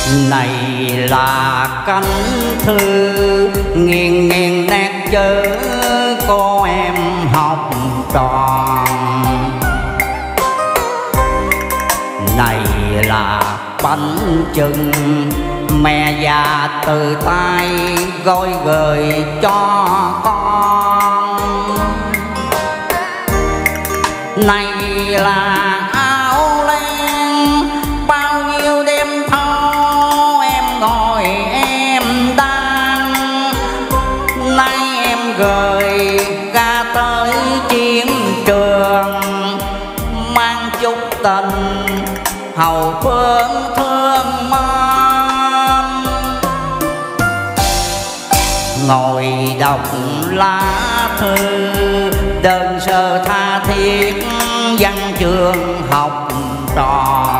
Này là cánh thư nghiêng nghiêng nét chữ cô em học trò. Này là bánh chưng mẹ già từ tay gói gửi cho con. Này là áo len bao nhiêu đêm thâu em ngồi em đang. Nay em gửi ra tới chiến trường mang chút tình hầu phương thương mến. Ngồi đọc lá thư đơn sơ tha thiết văn chương học trò.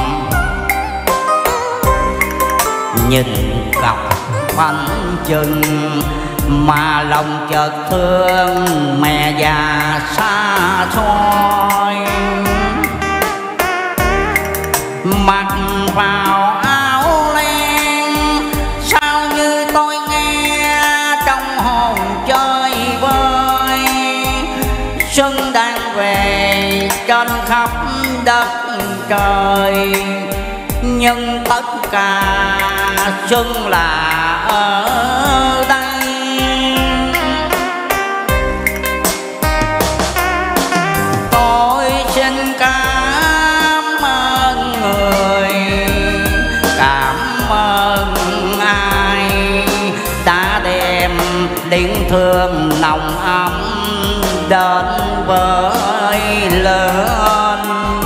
Nhìn cặp bánh chưng mà lòng chợt thương mẹ già xa xôi. Mặc vào áo len sao như tôi nghe trong hồn chơi vơi. Xuân đang về trên khắp đất trời, nhưng tất cả xuân là ở đây. Tôi xin cảm ơn người, cảm ơn ai đã đem tiếng thương nồng ấm đến với lớn.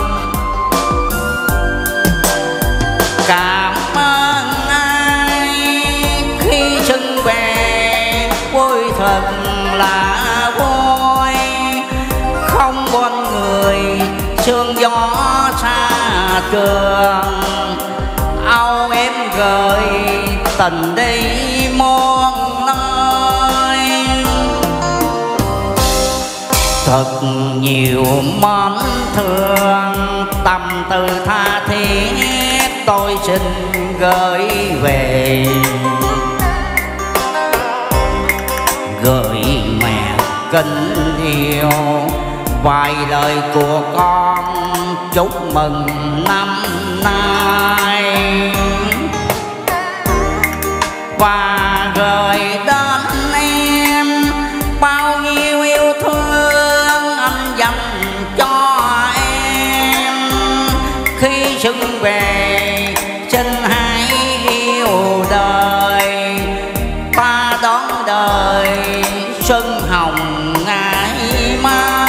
Cảm ơn ai khi xuân về vui thật là vui. Không con người sương gió xa trường, âu em gửi tình đi muôn nơi. Thật nhiều món thương tâm tư tha thiết tôi xin gửi về. Gửi mẹ kính yêu vài lời của con chúc mừng năm nay. Và gửi đến em bao nhiêu yêu thương anh dành cho em. Khi xuân về xin hãy yêu đời, ta đón đời xuân hồng ngày mai.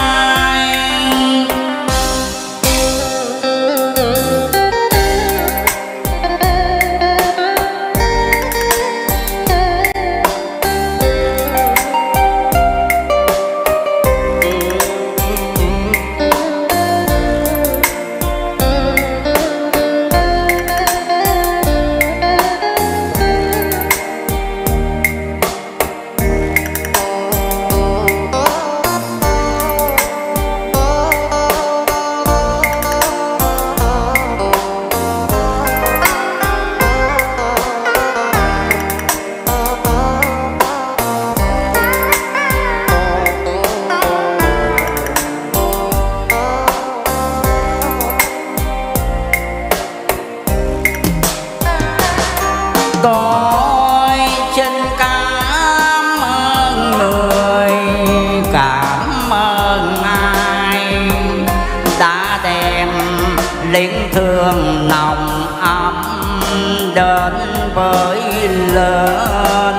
Tôi xin cảm ơn người, cảm ơn ai đã đem liên thương nồng ấm đến với lớn.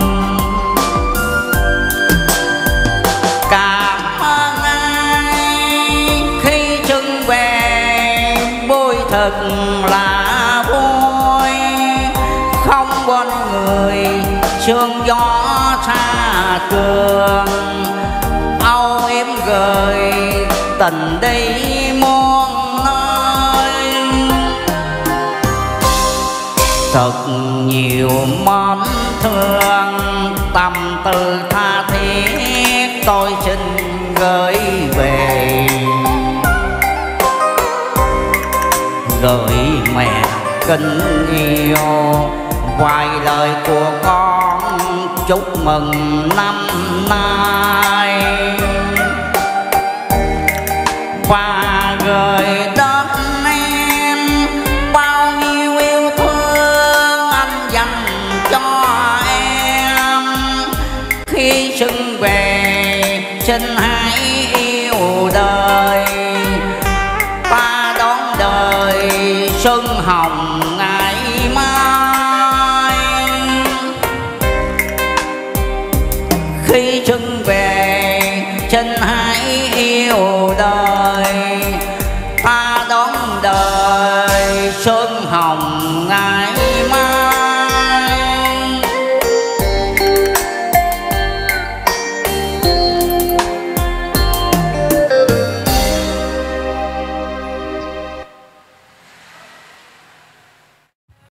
Cảm ơn ai khi xuân về vui thật là vui. Không con người sương gió xa trường, âu em gửi tình đi muôn nơi. Thật nhiều món thương tâm tư tha thiết tôi xin gửi về. Gửi mẹ kính yêu, vài lời của con chúc mừng năm nay và gửi đến em bao nhiêu yêu thương anh dành cho em. Khi xuân về xin hãy yêu đời, ta đón đời xuân hồng